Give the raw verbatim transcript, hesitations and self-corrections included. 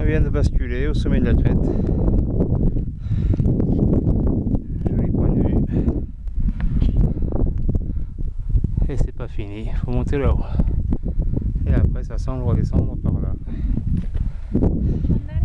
vient de basculer au sommet de la crête. Joli point de vue. Et c'est pas fini, il faut monter là-haut. Et après ça semble redescendre par là.